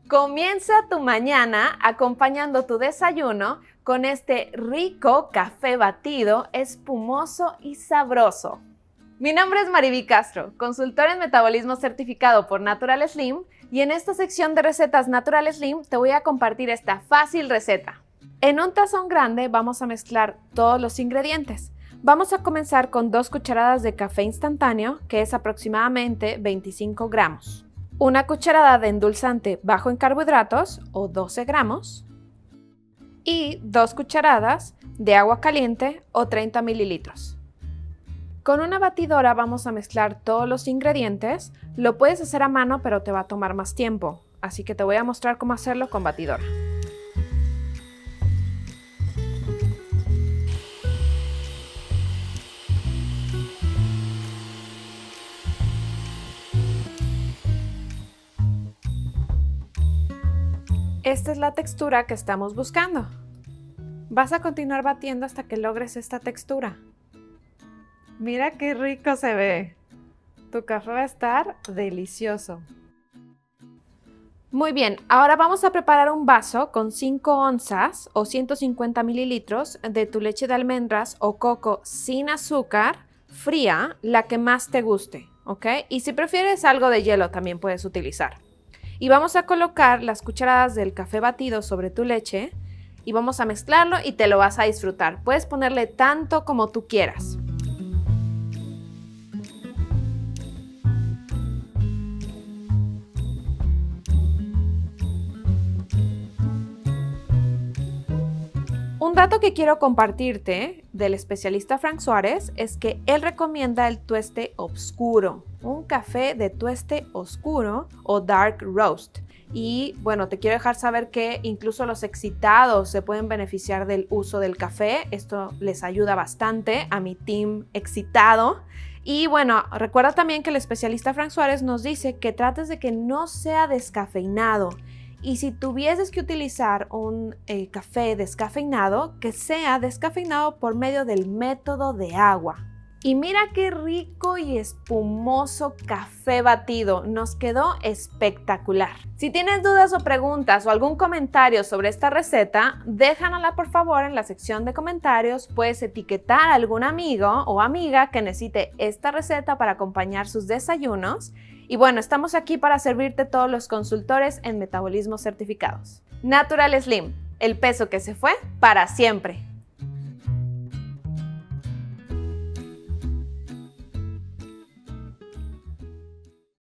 Comienza tu mañana acompañando tu desayuno con este rico café batido, espumoso y sabroso. Mi nombre es Mariví Castro, consultora en metabolismo certificado por Natural Slim, y en esta sección de recetas Natural Slim te voy a compartir esta fácil receta. En un tazón grande vamos a mezclar todos los ingredientes. Vamos a comenzar con 2 cucharadas de café instantáneo, que es aproximadamente 25 gramos. Una cucharada de endulzante bajo en carbohidratos, o 12 gramos. Y 2 cucharadas de agua caliente, o 30 mililitros. Con una batidora vamos a mezclar todos los ingredientes. Lo puedes hacer a mano, pero te va a tomar más tiempo. Así que te voy a mostrar cómo hacerlo con batidora. Esta es la textura que estamos buscando. Vas a continuar batiendo hasta que logres esta textura. Mira qué rico se ve. Tu café va a estar delicioso. Muy bien, ahora vamos a preparar un vaso con 5 onzas o 150 mililitros de tu leche de almendras o coco sin azúcar, fría, la que más te guste, ¿ok? Y si prefieres algo de hielo también puedes utilizar. Y vamos a colocar las cucharadas del café batido sobre tu leche y vamos a mezclarlo y te lo vas a disfrutar. Puedes ponerle tanto como tú quieras. Un dato que quiero compartirte del especialista Frank Suárez es que él recomienda el tueste oscuro, un café de tueste oscuro o dark roast. Y bueno, te quiero dejar saber que incluso los excitados se pueden beneficiar del uso del café. Esto les ayuda bastante a mi team excitado. Y bueno, recuerda también que el especialista Frank Suárez nos dice que trates de que no sea descafeinado. Y si tuvieses que utilizar un café descafeinado, que sea descafeinado por medio del método de agua. Y mira qué rico y espumoso café batido, nos quedó espectacular. Si tienes dudas o preguntas o algún comentario sobre esta receta, déjanosla por favor en la sección de comentarios. Puedes etiquetar a algún amigo o amiga que necesite esta receta para acompañar sus desayunos. Y bueno, estamos aquí para servirte todos los consultores en metabolismo certificados. Natural Slim, el peso que se fue para siempre.